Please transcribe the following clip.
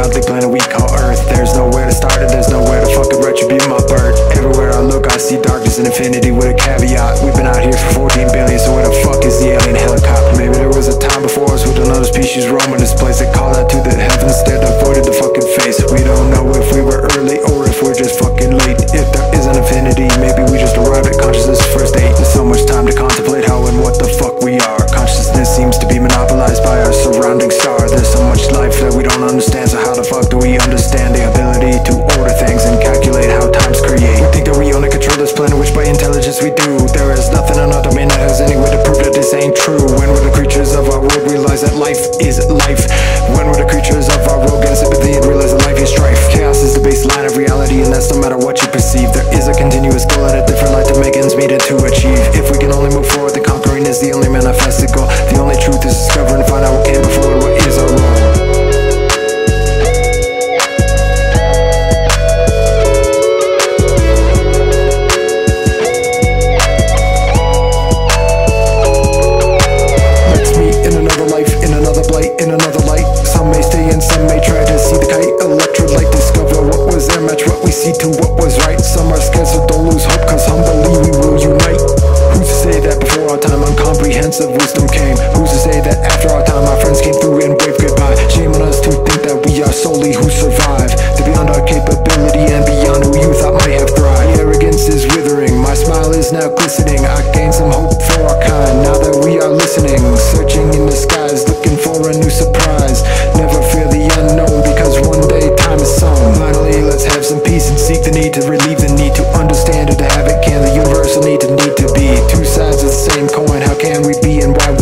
ungodly planet we call Earth. There's nowhere to start it, there's nowhere to fucking retribute my birth. Everywhere I look I see darkness and infinity with a caveat. We've been out here for 14 billion, so where the fuck is the alien helicop? Maybe there was a time before us with another species roaming this place. They call out to the heavens, instead avoided the fucking face. We don't know if we were early or if we're just fucking late. If there is an infinity, maybe we just arrived at consciousness first date. There's so much time to contemplate how and what the fuck we are. Consciousness seems to be monopolized by our surrounding star. There's so much life that we don't understand, so how the fuck do we understand the ability to order things and calculate how times create? We think that we own and control this planet, which by intelligence we do. There is nothing in our domain that has any way to prove that this ain't true. When will the creatures of our world realize that life is life? When will the creatures of our world get sympathy and realize that life is strife? Chaos is the baseline of reality, and that's no matter what you perceive. There is a continuous goal and a different light to make ends meet and to achieve. If we can only move forward, then conquering is the only manifested goal. The only truth is discover and find out what came before and what is our role. In another light, some may stay and some may try to see the kite. Electrolyte, discover what was there, match what we see to what was right. Some are scared, so don't lose hope, cause humbly we will unite. Who's to say that before our time incomprehensive wisdom came? Who's to say that after our time our friends came through and waved goodbye? Shame on us to think that we are solely who survive, to beyond our capability and beyond who you thought might have thrived. The arrogance is withering, my smile is now glistening. I gained some hope for our kind, now that we are listening. Searching in the skies, looking for a new surprise. Never fear the unknown, because one day time is sown. Finally, let's have some peace and seek the need to relieve the need to understand or to have it can. The universal need to be two sides of the same coin. How can we be and why